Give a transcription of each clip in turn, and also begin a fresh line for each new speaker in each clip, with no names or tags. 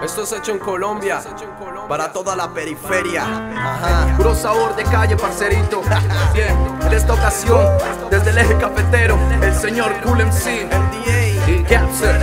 Esto es hecho en Colombia, para toda la periferia. Ajá. Puro sabor de calle, parcerito. Bien, en esta ocasión, desde el eje cafetero, el señor Cool MC, MDA y Capser.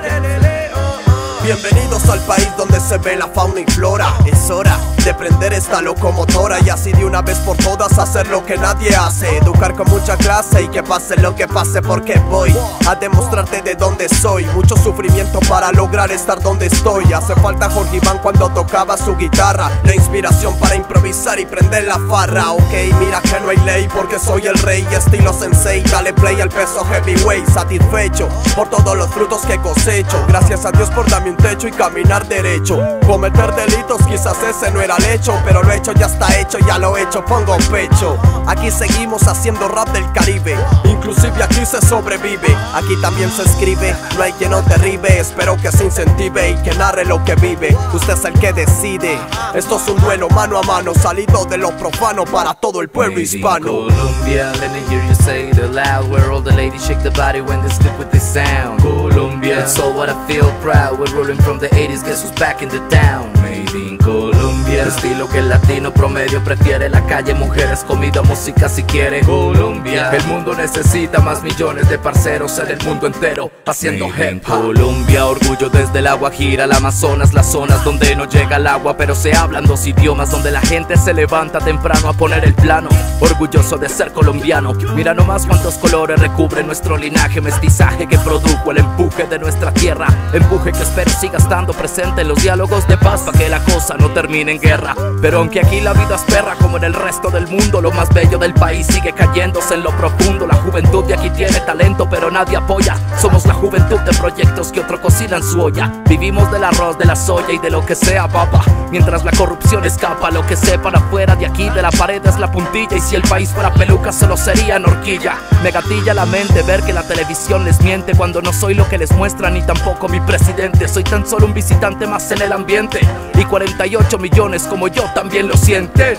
Bienvenidos al país donde se ve la fauna y flora. Es hora de prender esta locomotora y así de una vez por todas hacer lo que nadie hace. Educar con mucha clase y que pase lo que pase, porque voy a demostrarte de dónde soy. Mucho sufrimiento para lograr estar donde estoy. Hace falta Jorge Iván cuando tocaba su guitarra, la inspiración para improvisar y prender la farra. Ok, mira que no hay ley porque soy el rey, estilo sensei. Dale play al peso heavyweight, satisfecho por todos los frutos que cosecho. Gracias a Dios por darme un techo y caminar derecho. Cometer delitos quizás ese no era el hecho, pero lo hecho ya está hecho, ya lo hecho, pongo pecho. Aquí seguimos haciendo rap del Caribe, inclusive aquí se sobrevive. Aquí también se escribe, no hay quien nos derribe. Espero que se incentive y que narre lo que vive. Usted es el que decide. Esto es un duelo mano a mano, salido de lo profano para todo el pueblo hispano.
Colombia, let me hear you say it aloud, where all the ladies shake the body when they slip with this sound. Colombia, it's all what I feel proud. We're rolling from the 80s, guess who's back in the town? Made in Colombia, estilo que el latino promedio prefiere. La calle, mujeres, comida, música si quiere. Colombia, el mundo necesita más millones de parceros en el mundo entero haciendo hip hop. Colombia, orgullo desde el Guajira al Amazonas, las zonas donde no llega el agua pero se hablan dos idiomas, donde la gente se levanta temprano a poner el plano. Orgulloso de ser colombiano, mira nomás cuántos colores recubre nuestro linaje, mestizaje que produjo el empuje de nuestra tierra. Empuje que espero siga estando presente en los diálogos de paz para que la cosa no termine en guerra. Pero aunque aquí la vida es perra como en el resto del mundo, lo más bello del país sigue cayéndose en lo profundo. La juventud de aquí tiene talento pero nadie apoya. Somos la juventud de proyectos que otro cocina en su olla. Vivimos del arroz, de la soya y de lo que sea papa, mientras la corrupción escapa. Lo que sepan afuera de aquí de la pared es la puntilla, y si el país fuera peluca solo sería en horquilla. Me gatilla la mente ver que la televisión les miente cuando no soy lo que les muestran ni tampoco mi presidente. Soy tan solo un visitante más en el ambiente, y 48 millones como yo también lo sienten.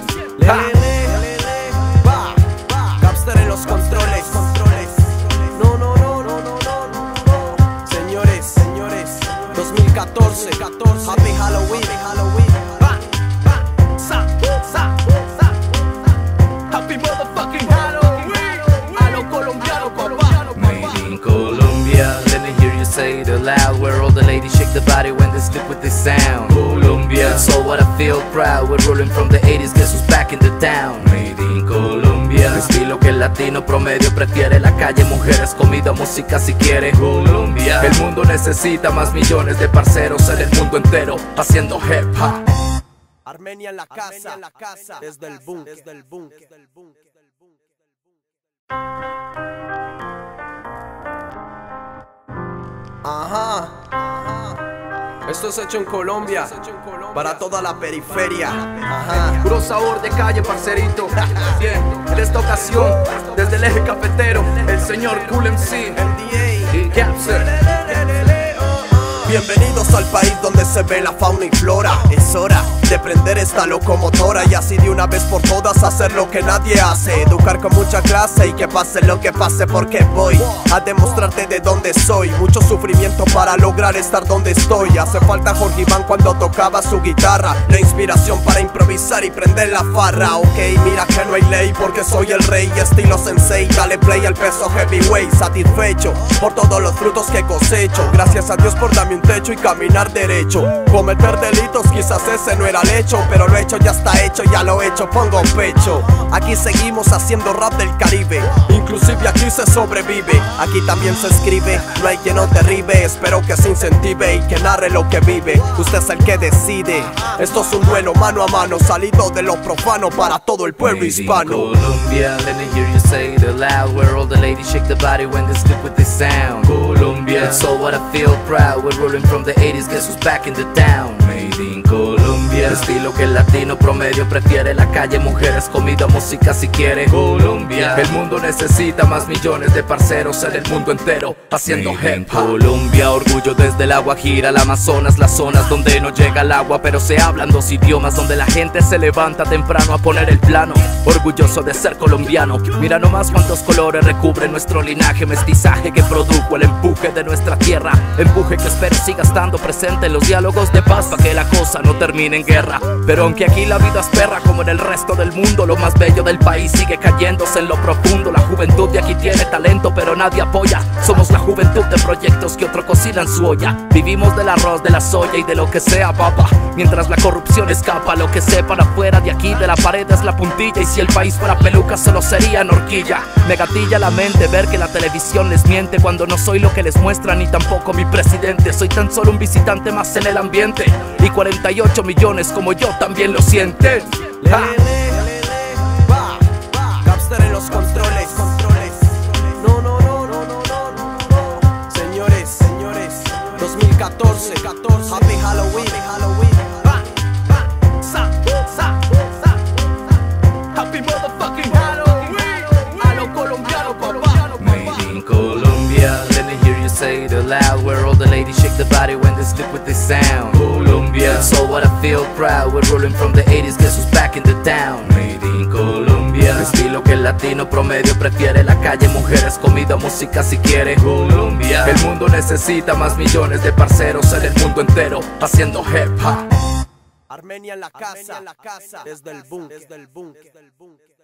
Capster en los controles. No. Señores, 2014, Happy Halloween. Happy motherfucking Halloween. A lo colombiano,
Made in Colombia, let me hear you say it aloud, where all the ladies shake the body when they slip with this sound. Colombia, it's all what I feel proud. We're rolling from the 80s, guess who's back in the town? Made in Colombia, estilo que el latino promedio prefiere. La calle, mujeres, comida, música si quiere. Colombia, el mundo necesita más millones de parceros en el mundo entero haciendo hip hop.
Armenia en la casa, desde el búnker. Ajá. Esto es hecho en Colombia, para toda la periferia. Ajá. Puro sabor de calle, parcerito. Bien, en esta ocasión, desde el eje cafetero, el señor Cool MC, MDA y Capser. Bienvenidos al país donde se ve la fauna y flora. Es hora de prender esta locomotora y así de una vez por todas hacer lo que nadie hace. Educar con mucha clase y que pase lo que pase, porque voy a demostrarte de dónde soy. Mucho sufrimiento para lograr estar donde estoy. Hace falta Jorge Iván cuando tocaba su guitarra, la inspiración para improvisar y prender la farra. Ok, mira que no hay ley porque soy el rey, estilo sensei. Dale play al peso heavyweight, satisfecho por todos los frutos que cosecho. Gracias a Dios por darme un techo y caminar derecho. Cometer delitos quizás ese no era el hecho, pero lo hecho ya está hecho, ya lo hecho, pongo pecho. Aquí seguimos haciendo rap del Caribe, inclusive aquí se sobrevive. Aquí también se escribe, no hay quien nos derribe. Espero que se incentive y que narre lo que vive. Usted es el que decide. Esto es un duelo mano a mano, salido de lo profano para todo el pueblo hispano.
Colombia, let me hear you say it aloud, where all the ladies shake the body when they slip with this sound. Colombia, it's all what I feel proud. We're rolling from the 80s, guess who's back in the town? Made in Colombia, estilo que el latino promedio prefiere. La calle, mujeres, comida, música si quiere. Colombia, el mundo necesita más millones de parceros en el mundo entero haciendo hip hop. Colombia, orgullo desde el Guajira al Amazonas, las zonas donde no llega el agua pero se hablan dos idiomas, donde la gente se levanta temprano a poner el plano. Orgulloso de ser colombiano, mira nomás cuántos colores recubre nuestro linaje, mestizaje que produjo el empuje de nuestra nuestra tierra. Empuje que espero siga estando presente en los diálogos de paz, para que la cosa no termine en guerra. Pero aunque aquí la vida es perra como en el resto del mundo, lo más bello del país sigue cayéndose en lo profundo. La juventud de aquí tiene talento pero nadie apoya. Somos la juventud de proyectos que otro cocina en su olla. Vivimos del arroz, de la soya y de lo que sea papa. Mientras la corrupción escapa, lo que sepan afuera de aquí de la pared es la puntilla. Y si el país fuera peluca solo sería en horquilla. Me gatilla la mente ver que la televisión les miente cuando no soy lo que les muestran ni tampoco mi presidente. Soy tan solo un visitante más en el ambiente, y 48 millones como yo también lo sienten.
Gapster en los controles. No, no, no, no, no, no, no. Señores, 2014, Happy Halloween.
Happy motherfucking Halloween. A lo colombiano, papá. Made in Colombia. Let me hear you say it aloud. Where all the ladies shake the body when they slip with this sound. Colombia. It's all what I feel proud. We're rolling from the 80s. Guess who's back in the town? Made in Colombia. El estilo que el latino promedio prefiere. La calle, mujeres, comida, música si quiere. Colombia. El mundo necesita más millones de parceros en el mundo entero haciendo hip hop.
Armenia en la casa, desde el búnker.